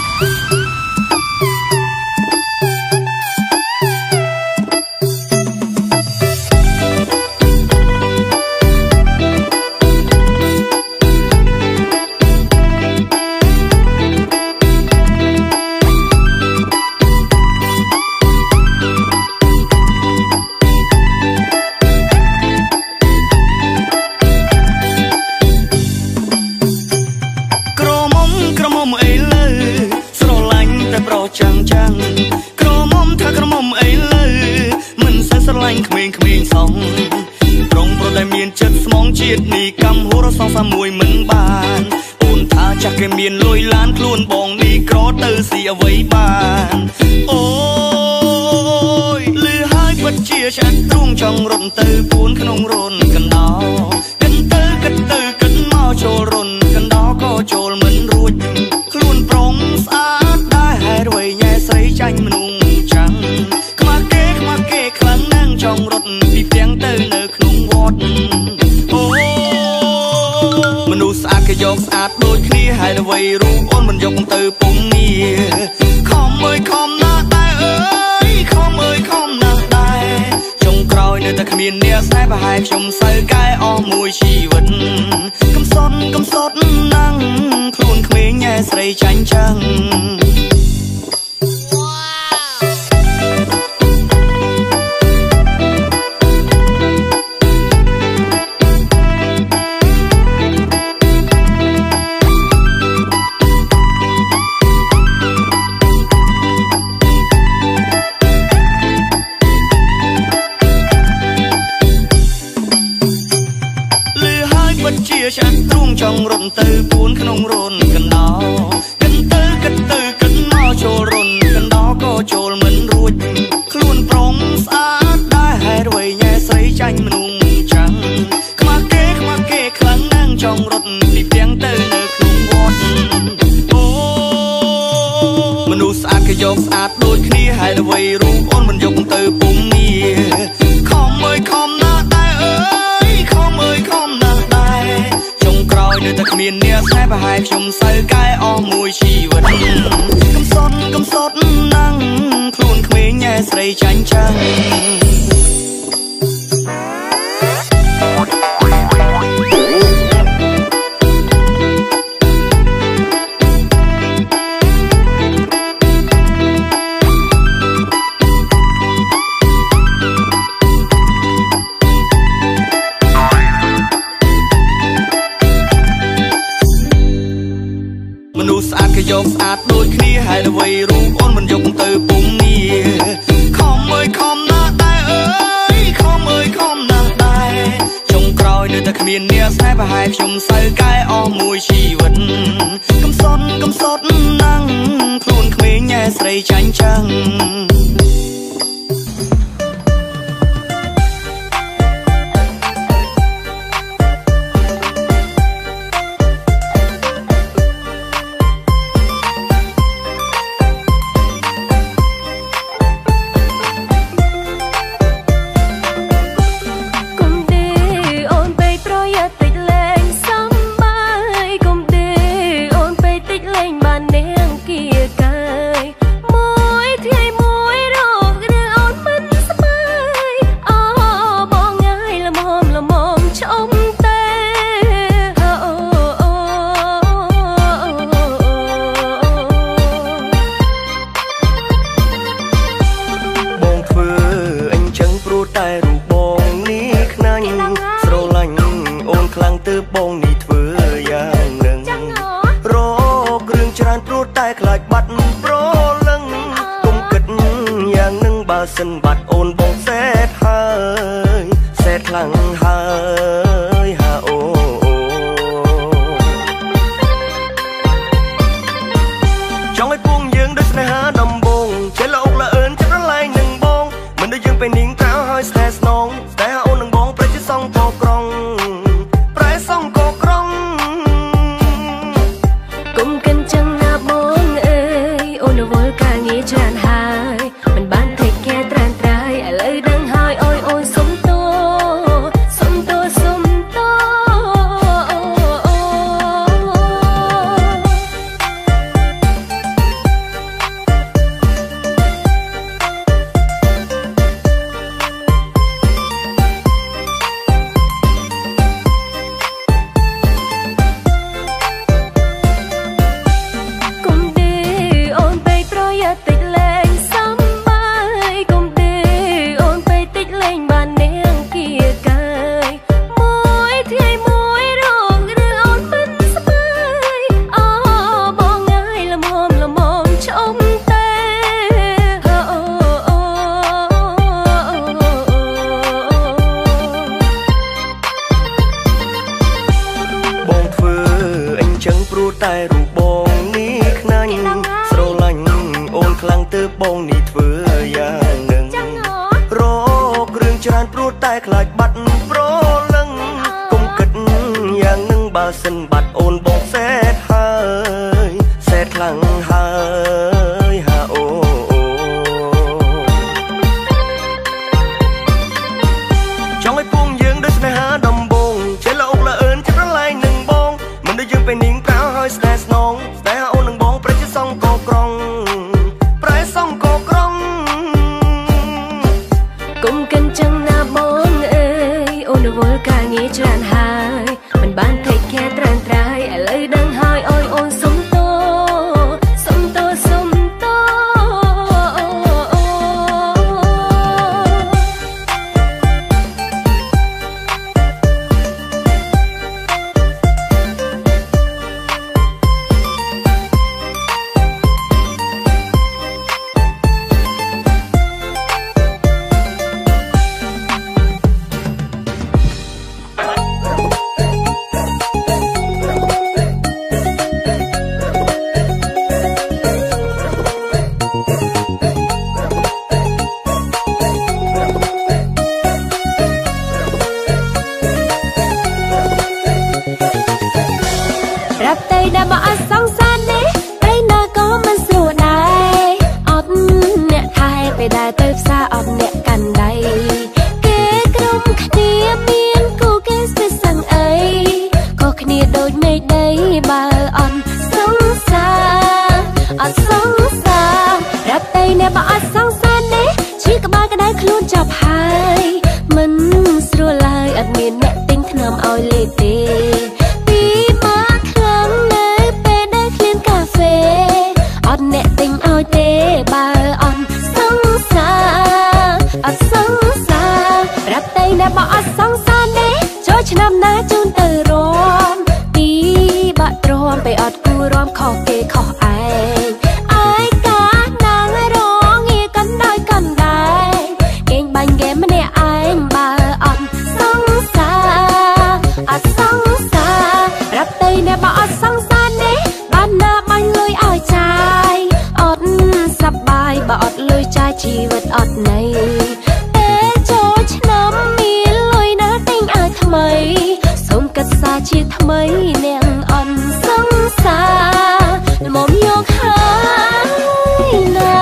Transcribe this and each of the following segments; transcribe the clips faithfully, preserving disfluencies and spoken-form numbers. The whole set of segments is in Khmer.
สបងនេះធ្វើយ៉ាងនឹងរករឿងច្រើនព្រោះតែខ្លាចបាត់ប្រលឹងកុំគិតយ៉ាងនឹងបើសិនបាត់អូនបងសែតហើយសែតខ្លាំងហើយហាអូចង់ឲ្យពងយើងដូចស្នេហាដំបងចេះល្អអើនចិត្តរលែងនឹងបងមិនដូចយើងពេលនាងប្រៅហើយស្នេហ៍ស្នងស្នេហ៍អូននឹងបងប្រជិះសងកោក្រងប្រែសងកោក្រងគុំកិនចឹងណាបងអើយអូនវល់ការងារច្រើនហើយមិនបានថេកខែត្រានត្រាយឥឡូវដឹងហើយអើយអូនសុំតោសុំតោសុំតោรับtay đã bỏ sóng san đấy tay nó có mình sửa đai ọt nè thayไปได้เติบซาออกแนกันได้เก๋กรมขณีเมียนกูเก๋สิสั่งเอ้ยก็ขณีโดยไม่ได้บ่อ่อนสงสารอดสงสารรับtayเนี่ยบ่อดสงสารเด้ชี้กับบ้านก็ได้คลุ้นจับหายมันสรัวลายอดเมียนแม่ติ้งถนอมเอาเลยเตอดแน่ติงเอาเตบ่อ่อนสงสารอดสงสารรับไตแน่บ่อดสงสารเด้โจชนำหน้าจูนเตอรวมตีบะตรวมไปอดกูรวมขอเกขอไอไอกานางร้องเงียกันได้กันได้เก่งบันเกมเนี่ยไอบ่อ่อนสงสารอดสงสารรับไตแน่บ่อดสงสารเด้บ้านนาบันเลยเอาใจอดสบายบ่อดลุยใจชีวิตอดในเตโจชน้ำมีลุยนะติงอาทำไมสมกัดสาชีทำไมเนียงอ่อนสงสารมอมยกหายนา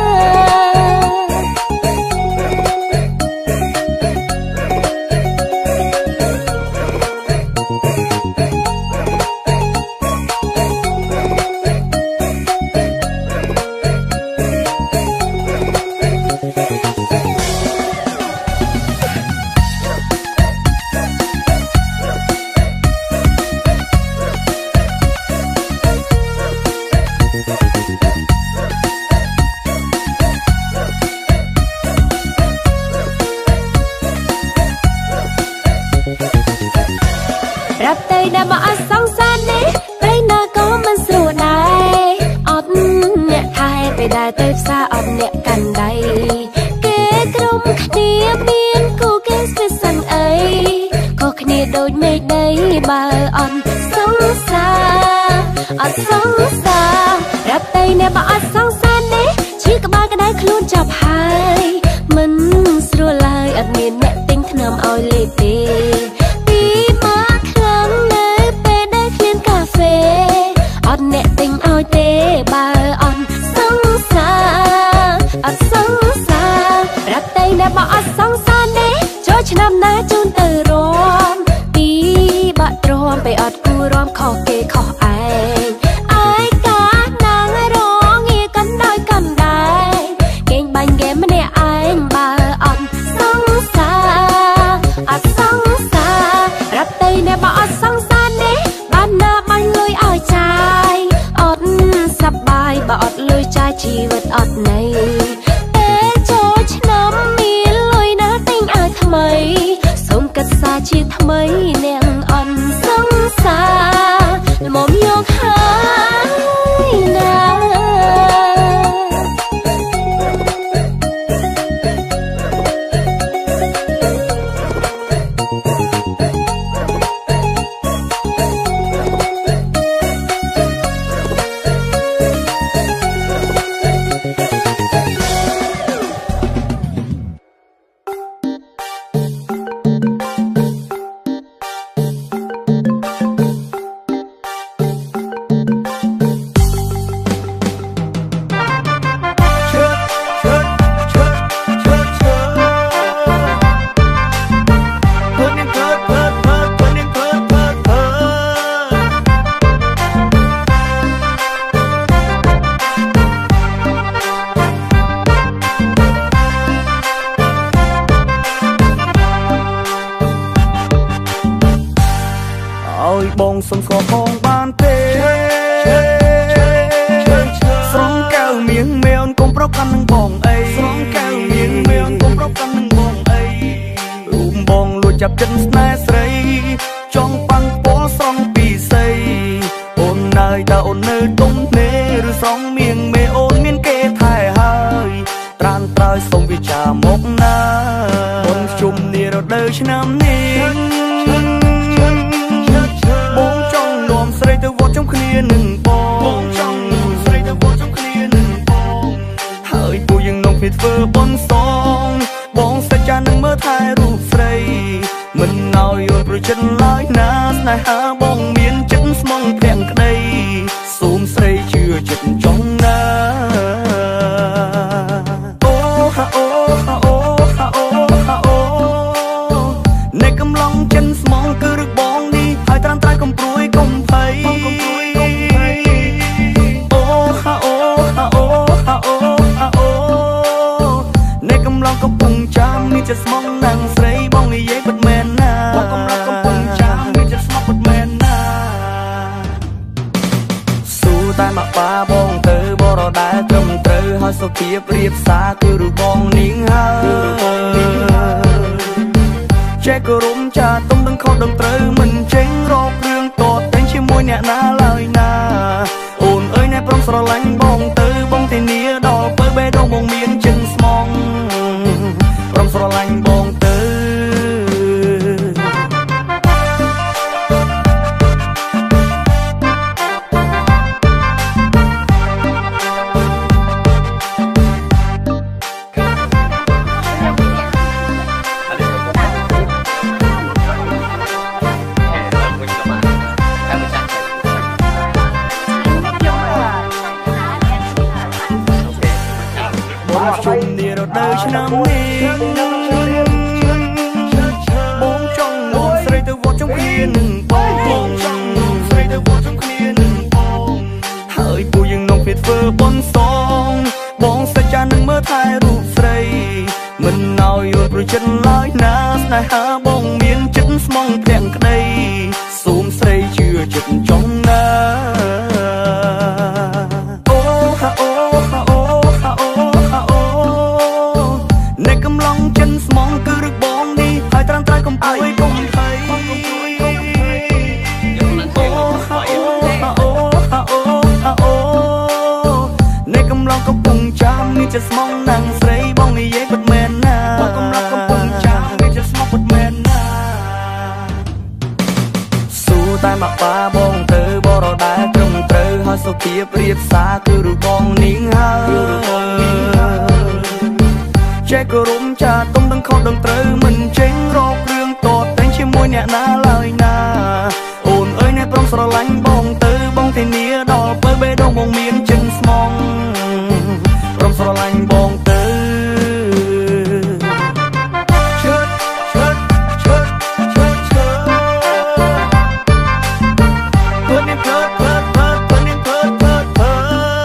รับไตได้บ่อดสงสารเด้ไรน่าก็มันสรัวได้อดเนี่ยทายไปได้เติบซาอดเนี่ยกันได้เก๋กรมขณีเมียนกูเก๋สิสั่งเอ้ยก็ขณีโดยไม่ได้บ่อ่อนสงสารอดสงสารรับไตเนี่ยบ่อดสงสารเด้ชี้กับบ้านก็ได้คลุ้นจับหายมันสรัวลายอดเมียนแม่ติ้งถนอมเอาเลยเตอดแน่ติงเอาเตบ่อ่อนสงสารอดสงสารรับไตแน่บ่อดสงสารเด้โจชนำหน้าจูนเตอรวมตีบะตรวมไปอดกูรวมขอเกขอไอไอกานางร้องเงียกันได้กันได้เก่งบันเกมเนี่ยไอบ่อ่อนสงสารอดสงสารรับไตแน่บ่อดสงสารเด้บ้านนาบันเลยเอาใจอดสบายบ่อดลุยใจชีวิตอดในเตโจชน้ำมีลุยนะติงอาทำไมสมกัดสาชีทำไมเนียงอ่อนสงสารសុំស្គាល់ផងបានទេស្រងកៅមៀងមេអូនកុំប្រកាន់នឹងបងអីស្រងកៅមៀងមេអូនកុំប្រកាន់នឹងបងអីរូបបងលួចចាប់ចិត្តស្នេហ៍ស្រីចង់ប៉ាំងពោះស្រងពីស័យអូននៅតើអូននៅទុំទេឬស្រងមៀងមេអូនមានគេថែហើយត្រានត្រើយសុំវិចាមកណាអូនជុំនេះរដូវឆ្នាំនេះបងចង់នាំស្រីទៅវត្តជុំគ្នានឹងបងបងចង់នាំស្រីទៅវត្តជុំគ្នានឹងបងហើយពួកយើងនាំគ្នាធ្វើបុណ្យសងបងសច្ចានឹងមើលថែរូបស្រីមិនឲ្យអូនប្រជិតឡើយណាស្នេហាបងមានចិត្តស្មងព្រាំងក្តីសូមស្រីជឿចិត្តចង់ណាអូហាអូហាអូហាអូហាអូនៃកំឡុងចិនស្មងគឺរឹកបងនេះហើយត្រាំត្រាយកុំព្រួយកុំភ័យអូហាអូហាអូហាអូហាអូនៃកំឡុងកំពុងចាំមានចិត្តស្មងណាំងស្រីបងនិយាយពិតមែនណាបងកំឡុងកំពុងចាំមានចិត្តស្មងពិតមែនណាស៊ូតែមកប៉ាបងទៅបរដែលត្រឹមត្រូវហើយសុភាពរៀបសារគឺរូបបងនាងហើយចេះគោរពចាទុំដឹងខុសដឹងត្រូវមិនចេញរករឿងតតតែងជាមួយអ្នកណាឡើយណាអូនអើយណែព្រមស្រឡាញ់បងទៅបងធានាដល់ពេលបេះដូងបងមានចិនស្មងព្រមស្រឡាញ់បងទៅជុំនេះរដូវឆ្នាំនេះបងចង់នាំស្រីទៅវត្តជុំគ្នានឹងបងបងចង់នាំស្រីទៅវត្តជុំគ្នានឹងបងហើយពួកយើងនាំគ្នាធ្វើបុណ្យសងបងសច្ចានឹងមើលថែរូបស្រីមិនឲ្យអូនប្រជិតឡើយណាស្នេហាបងមានចិត្តស្មងព្រាំងក្តីសូមស្រីជឿចិត្តចង់ណាអូហាអូហាអូហាអូនៃកំឡុងចិនស្មងគឺរឹកបងនេះហើយត្រាំត្រើយកុំព្រួយកុំភ័យអូហាអូហាអូហាអូហាអូនៃកំឡុងកំពុងចាំមានចិត្តស្មងណាំងស្រីបងនិយាយពិតមែនណាបងកំឡុងកំពុងចាំមានចិត្តស្មងពិតមែនណាស៊ូតែមកប៉ាបងទៅបរដែលត្រឹមត្រូវហើយសុភាពរៀបសារគឺរូបបងនាងហើយចេះគោរពចាទុំដឹងខុសដឹងត្រូវមិនចេញរករឿងតតតែងជាមួយអ្នកណាឡើយណាអូនអើយណែព្រមស្រឡាញ់បងទៅបងធានាដល់ពេលបេះដូងបងមានចិនស្មងព្រមស្រឡាញ់បងទៅឈើឈើឈើឈើឈើព្រោះនេះព្រោះព្រោះព្រោះព្រោះនេះព្រោះព្រោះព្រោះ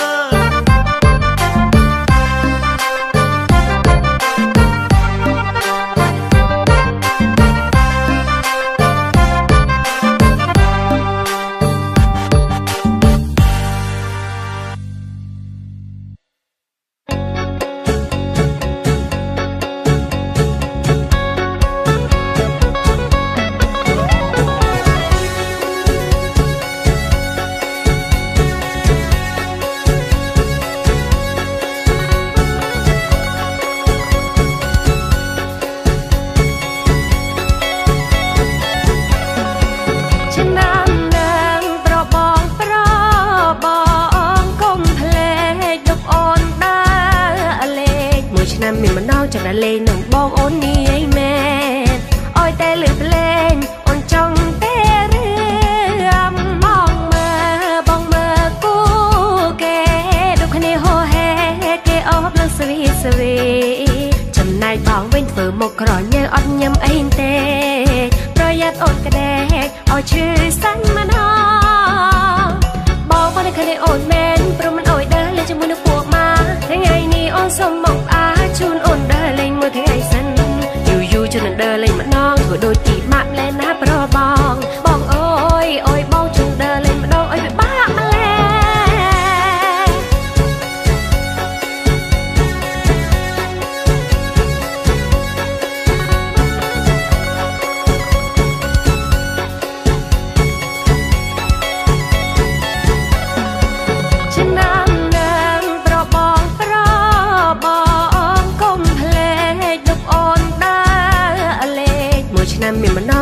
មានម្ដងចាំតែលេងនឹងបងអូននេះមែនអើយតែលឺភ្លេងអូនចង់តែរឿងបងមើលបងមើលគូគេដូចគ្នាហោហែគេអបលើស្វីស្វីចំណែកបងវិញធ្វើមកក្រញើអត់ញ៉ាំអីទេប្រយ័ត្នអូនក្តែកឲ្យឈឺសាញ់មិនហោបងបងនៅគ្នាអូនមែនព្រមមិនអើយដើរលេងជាមួយនឹងពួកម៉ាថ្ងៃនេះអូនសុំមកអាជូនអូនដើរលេងមួយថ្ងៃសិនយូរយូរជូនដើរលេងម្ដងធ្វើដូចទីម៉ាក់លែណាប្របងបងអើយអើយបង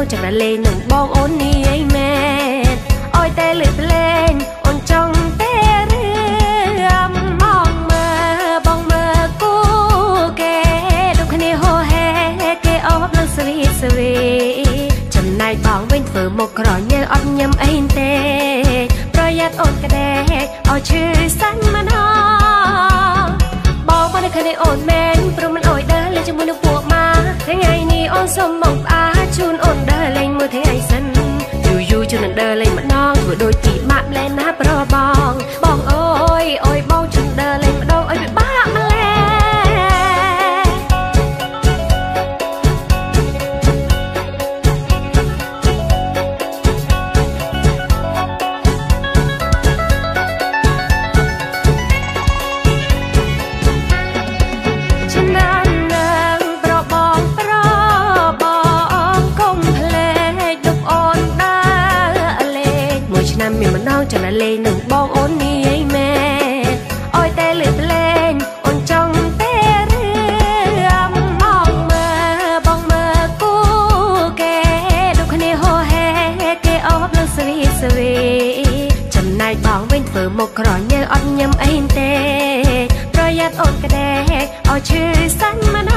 chẳng là lên nồng bong ôn ni ấy mẹ ôi tê lử lên ôn trong tê rơm bong mơ bong mơ cô kê đâu khăn đi hô he kê ốp lăng svi svi chầm này bong bên phở một cỏ nhớ ấp nhâm ấy têประหยัดโอนกระเดเอาชื่อสั้นมันฮอบอกว่าได้เคยได้โอนแมนเพราะมันโอยเดินเลยจะมือนึกปวกมาทั้งไงนี่โอนสมมองอาชูนโอนเดินเลยมือทั้งไงสั้นอยู่อยู่จนนั่งเดินเลยมันน้องvừaโดยจีมาแลนะเพราะบองบองโอ้ยโอ้ยบองจนเดินเลยมันโดนโอ้ยบ้ามาแล้วมีมันน้องจากนั้นเลยหนึ่งบองโอนนี่ไอ้แม่อ้อยแต่เหลือเล่นโอนจ้องแต่เรื่องบองเมื่อบองเมื่อกูแกดูคนนี้โฮเฮแกออบลงสวีสวีจำนายบองเว้นเฟื่อหมกครอเยอะอดยำไอ้เต้ประหยัดโอนกระเดเอาชื่อสั้นมัน